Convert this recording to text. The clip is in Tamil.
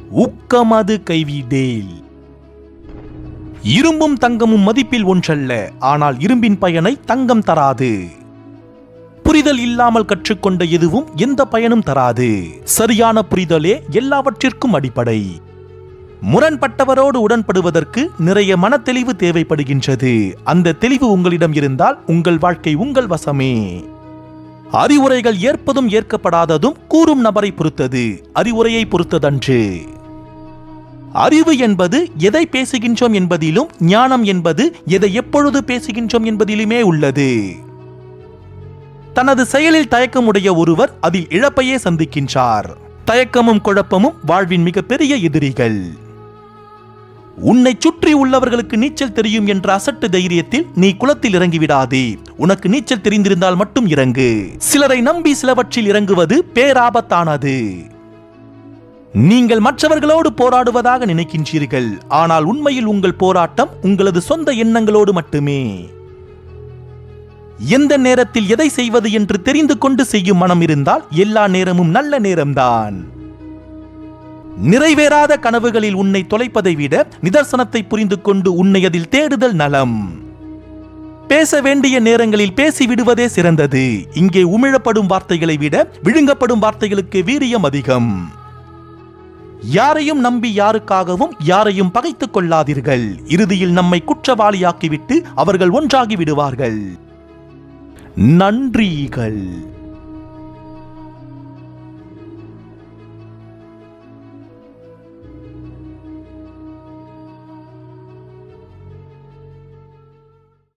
ஊக்கமது கைவிடேல். இரும்பும் தங்கமும் மதிப்பில் ஒன்றல்ல, ஆனால் இரும்பின் பயனை தங்கம் தராது. புரிதல் இல்லாமல் கற்றுக்கொண்ட எதுவும் எந்த பயனும் தராது. சரியான புரிதலே எல்லாவற்றிற்கும் அடிப்படை. முரண்பட்டவரோடு உடன்படுவதற்கு நிறைய மனத்தெளிவு தேவைப்படுகின்றது. அந்த தெளிவு உங்களிடம் இருந்தால் உங்கள் வாழ்க்கை உங்கள் வசமே. அறிவுரைகள் ஏற்பதும் ஏற்கப்படாததும் கூறும் நபரை பொறுத்தது, அறிவுரையை பொறுத்ததன்று. அறிவு என்பது எதை பேசுகின்றோம் என்பதிலும், ஞானம் என்பது எதை எப்பொழுது பேசுகின்றோம் என்பதிலுமே உள்ளது. தனது செயலில் தயக்கமுடைய ஒருவர் அதில் இழப்பையே சந்திக்கின்றார். தயக்கமும் குழப்பமும் வாழ்வின் மிகப்பெரிய எதிரிகள். உன்னை சுற்றி உள்ளவர்களுக்கு நீச்சல் தெரியும் என்ற அசட்டு தைரியத்தில் நீ குளத்தில் இறங்கிவிடாதே. உனக்கு நீச்சல் தெரிந்திருந்தால் மட்டும் இறங்கு. சிலரை நம்பி சிலவற்றில் இறங்குவது பேராபத்தானது. நீங்கள் மற்றவர்களோடு போராடுவதாக நினைக்கின்றீர்கள், ஆனால் உண்மையில் உங்கள் போராட்டம் உங்களது சொந்த எண்ணங்களோடு மட்டுமே. எந்த நேரத்தில் எதை செய்வது என்று தெரிந்து கொண்டு செய்யும் மனம் இருந்தால் எல்லா நேரமும் நல்ல நேரம்தான். நிறைவேறாத கனவுகளில் உன்னை தொலைப்பதை விட நிதர்சனத்தை புரிந்து கொண்டு உன்னை அதில் தேடுதல் நலம். பேச வேண்டிய நேரங்களில் பேசிவிடுவதே சிறந்தது. இங்கே உமிழப்படும் வார்த்தைகளை விட விழுங்கப்படும் வார்த்தைகளுக்கு வீரியம் அதிகம். யாரையும் நம்பி யாருக்காகவும் யாரையும் பகைத்துக் கொள்ளாதீர்கள். இறுதியில் நம்மை குற்றவாளியாக்கிவிட்டு அவர்கள் ஒன்றாகி விடுவார்கள். நன்றிகள்.